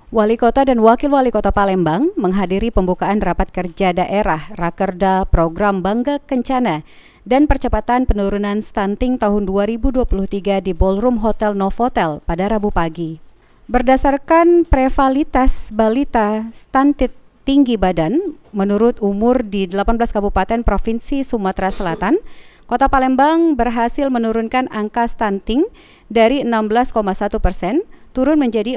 Wali Kota dan Wakil Wali Kota Palembang menghadiri pembukaan Rapat Kerja Daerah Rakerda Program Bangga Kencana dan Percepatan Penurunan Stunting tahun 2023 di Ballroom Hotel Novotel pada Rabu pagi. Berdasarkan prevalitas balita stunted tinggi badan menurut umur di 18 Kabupaten Provinsi Sumatera Selatan, Kota Palembang berhasil menurunkan angka stunting dari 16,1% turun menjadi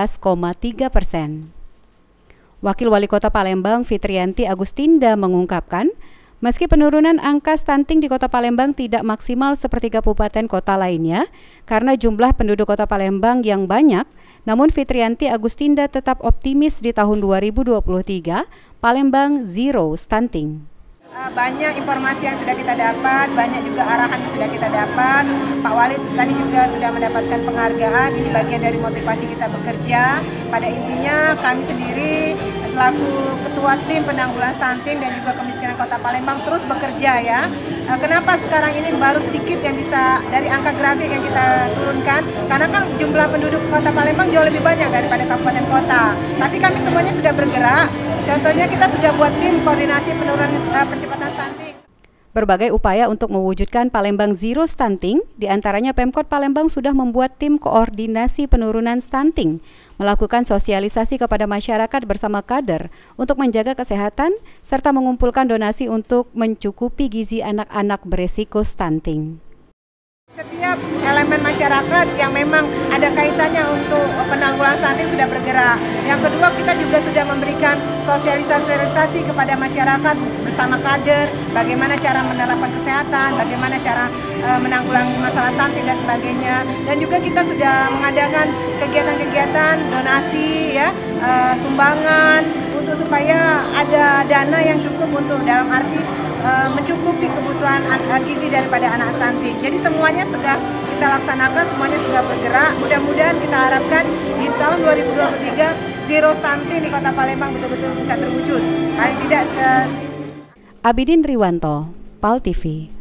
14,3%. Wakil Wali Kota Palembang Fitrianti Agustinda mengungkapkan, meski penurunan angka stunting di Kota Palembang tidak maksimal seperti kabupaten kota lainnya karena jumlah penduduk Kota Palembang yang banyak, namun Fitrianti Agustinda tetap optimis di tahun 2023 Palembang zero stunting. Banyak informasi yang sudah kita dapat, banyak juga arahan yang sudah kita dapat. Pak Wali tadi juga sudah mendapatkan penghargaan, ini bagian dari motivasi kita bekerja. Pada intinya kami sendiri selaku Ketua Tim Penanggulangan Stunting dan juga Kemiskinan Kota Palembang terus bekerja ya. Kenapa sekarang ini baru sedikit yang bisa dari angka grafik yang kita turunkan? Karena kan jumlah penduduk Kota Palembang jauh lebih banyak daripada kabupaten kota. Tapi kami semuanya sudah bergerak. Contohnya kita sudah buat tim koordinasi penurunan percepatan stunting. Berbagai upaya untuk mewujudkan Palembang zero stunting, diantaranya Pemkot Palembang sudah membuat tim koordinasi penurunan stunting, melakukan sosialisasi kepada masyarakat bersama kader untuk menjaga kesehatan, serta mengumpulkan donasi untuk mencukupi gizi anak-anak beresiko stunting. Setiap elemen masyarakat yang memang ada kaitannya untuk penanggulangan stunting sudah bergerak. Yang kedua, kita juga sudah memberikan sosialisasi kepada masyarakat bersama kader, bagaimana cara menerapkan kesehatan, bagaimana cara menanggulangi masalah stunting dan sebagainya. Dan juga kita sudah mengadakan kegiatan-kegiatan donasi, ya, sumbangan untuk supaya ada dana yang cukup untuk dalam arti mencukupi kebutuhan gizi daripada anak stunting. Jadi semuanya sudah kita laksanakan, semuanya sudah bergerak. Mudah-mudahan kita harapkan di tahun 2023 zero stunting di Kota Palembang betul-betul bisa terwujud. Paling tidak Abidin Riwanto, PAL TV.